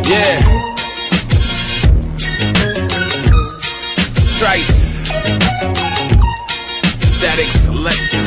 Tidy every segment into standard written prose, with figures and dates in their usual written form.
Yeah. Trice. Static Selector.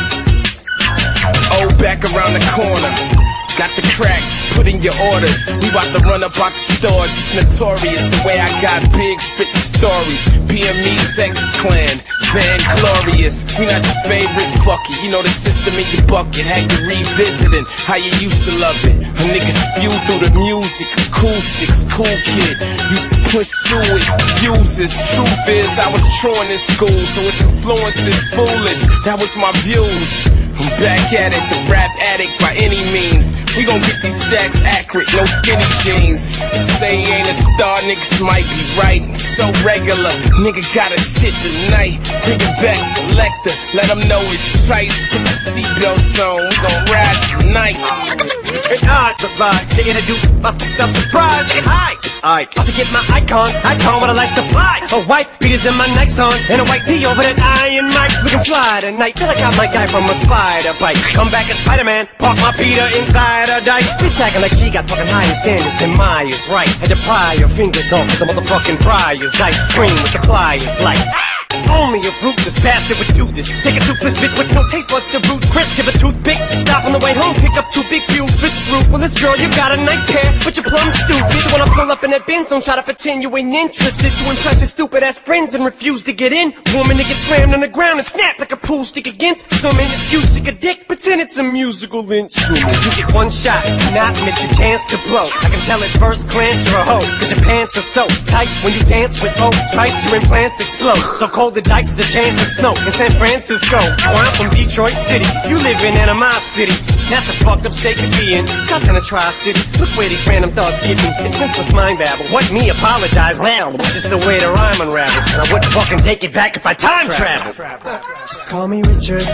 Oh, back around the corner. Got the crack, put in your orders. We about to run up out the stores. It's notorious the way I got big, spitting stories. BME, Texas Clan, Van Glorious. We not your favorite, fuck it. You know the system in your bucket. Had you revisiting how you used to love it. A nigga spew through the music, acoustics, cool kid. Used to push sewage, users. Truth is, I was truant in school, so its influence is foolish. That was my views. I'm back at it, the rap addict by any means. We gon' get these stacks accurate, no skinny jeans. Say he ain't a star, niggas might be right. So regular, nigga got a shit tonight. Bring it back, Selector, let them know it's Trice. Put your seatbelts on, we gon' ride tonight. It's hard to ride, to introduce myself, surprise. Hi, it's Ike, about to get my icon with a life supply. A wife, beaters in my Nikes on, and a white tee over that iron mic. We can fly tonight, till I got my guy from a spider bite. Come back as Spider-Man, park my Peter inside a dike. Bitch acting like she got fucking higher standards than Myers, right? Had to pry your fingers off with the motherfucking priors. Ice cream with the pliers, like only a ruthless bastard would do this. Take a toothless bitch with no taste buds to root Chris, give her toothpicks. Stop on the way home, pick up 2 big fuels, bitch root. Well, this girl, you got a nice pair, but you're plumb stupid. So when I pull up in that Benz, don't try to pretend you ain't interested. To impress your stupid ass friends and refuse to get in. Woman to get slammed on the ground and snap like a pool stick against someone. If you sick a dick, pretend it's a musical instrument. You get one shot, not miss your chance to blow. I can tell at first glance you're a hoe, cause your pants are so tight. When you dance with Obie Trice, your implants explode. So cold the dikes, the chance of snow in San Francisco. Or I'm from Detroit City, you live in Animosity. That's a fucked up state to be in. Something to Tri-City. Look where these random thoughts get me. It's senseless mind babble. What me apologize? Well, it's just the way the rhyme unravels. And I wouldn't fucking take it back if I time travel. Just call me Richard,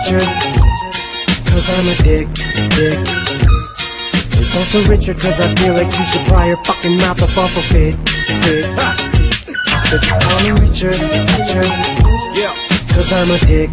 cause I'm a dick. It's also Richard cause I feel like you should pry your fucking mouth up off a pit. I said just call me Richard, cause I'm a dick.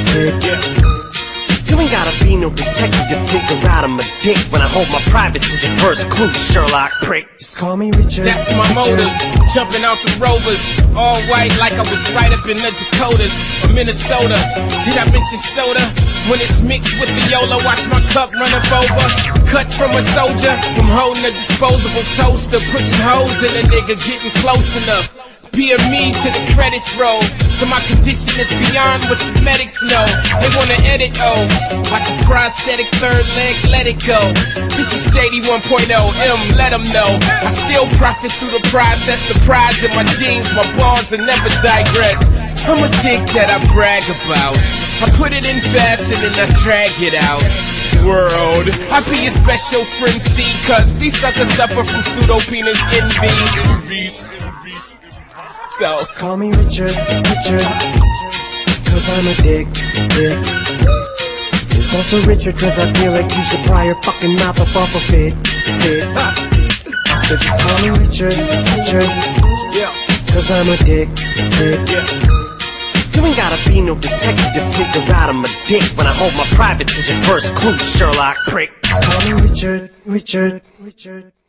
You ain't gotta be no detective to figure out I'm a dick. When I hold my privates as your first clue, Sherlock prick. Just call me Richard. That's my motors, jumping out the Rovers. All white like I was right up in the Dakotas or Minnesota. Did I mention soda? When it's mixed with the YOLO, watch my cup run up over. Cut from a soldier, from holding a disposable toaster. Putting hoes in a nigga, getting close enough. BME to the credits roll. So my condition is beyond what the medics know. They wanna edit, oh, like a prosthetic third leg, let it go. This is Shady 1.0, let them know. I still profit through the process, the prize in my jeans, my balls will never digress. I'm a dick that I brag about. I put it in fast and then I drag it out. World, I be a special friend, see, cause these suckers suffer from pseudo-penis envy. So just call me Richard, cause I'm a dick. It's also Richard cause I feel like you should pry your fucking mouth up off a pit. I said just call me Richard, cause I'm a dick. You ain't gotta be no detective to figure out I'm a dick. When I hold my privates as your first clue, Sherlock prick. Just call me Richard.